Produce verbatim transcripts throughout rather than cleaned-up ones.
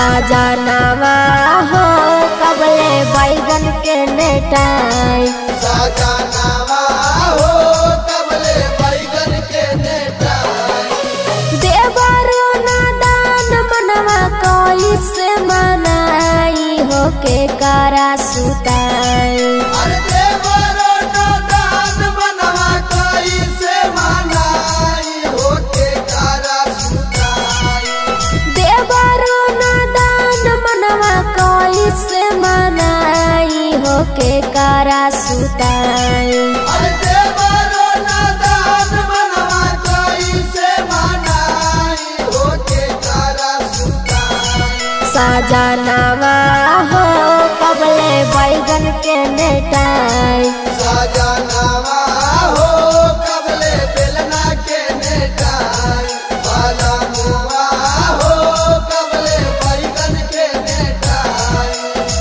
सजनवा हो कबले बैगन के नेटाई। सजनवा हो कबले बैगन के नेटाई। देवरो नादान मनवा कैसे मनाई हो के कारा सुताई। अरे देवरो नादान मनवा कैसे मनाई हो के कारा सुताई। देवरो नादान मनवा कैसे मनाई हो के कारा सुताई। अरे देवरो नादान मनवा कैसे मनाई हो के कारा सुताई। सजनवा हो कबले बैगन के नेटाई। सजनवा हो कबले बेलना के नेटाई। बालमुआ हो कबले बैगन के नेटाई।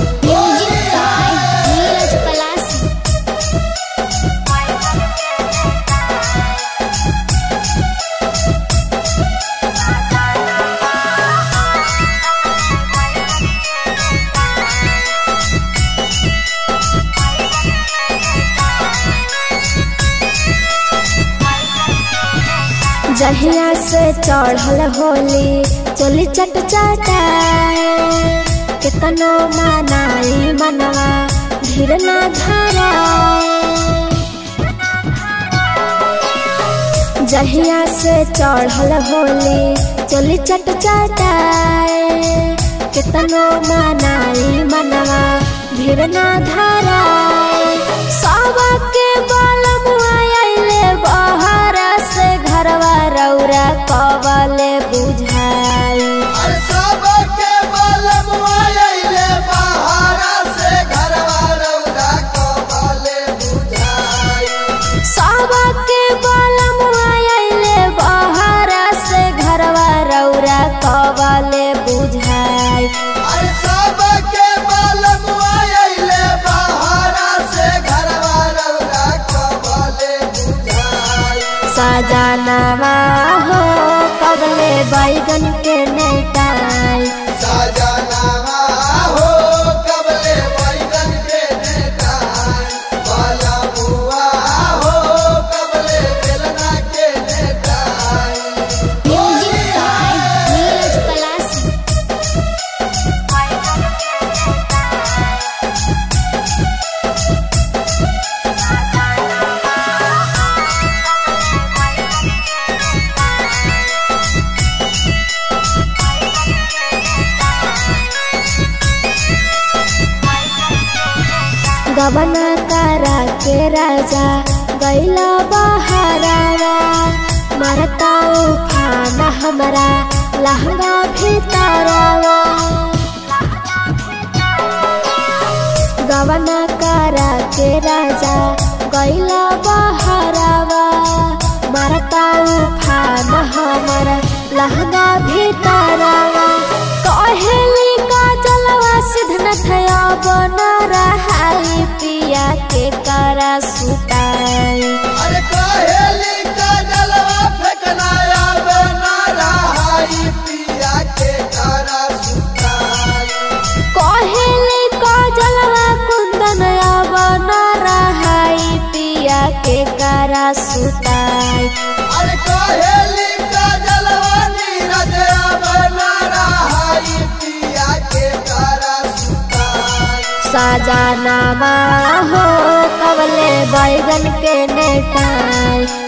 जहिया से चढ़ल होली चोली चट चटाए। कितनो मनाई मनवा धीर ना धराए। जहिया से चढ़ल होली चोली चट चटाए। कितनो मनाई मनवा धीर ना धराए। सबके बलमुआ आइले बहर से घरवा रौरा कबले बुझाई। अरे सबके बलमुआ आइले बहर से घरवा रौरा कबले बुझाई। सबके बलमुआ आइले बहर से घरवा रौरा कबले बुझाई। अरे सबके बलमुआ आइले बहर से घरवा रौरा कबले बुझाई। सजनवा हो कबले बैगन के नेटाई। सजनवा हो कबले बैगन के नेटाई। बालमुआ हो कबले बेलना के नेटाई। गबना करा के राजा गैला बहरावा। मरता खाना हमरा लहंगा भीतरवा। गबना करा के राजा गैला बहरावा। मरता खाना हमरा लहंगा भीतरवा। कहेली का जलवा सिद्धनाथ बना रहाई पिया के कारा सुताई। अरे कहेली का जलवा फेंकनाया बना रहाई पिया के कारा सुताई। कहेली का जलवा कुंदन बना रहाई पिया के कारा सुताई। अरे कहेली का जलवा नीरज बना रहाई पिया के कारा सुताई। सजनवा हो कबले बैगन के नेटाई।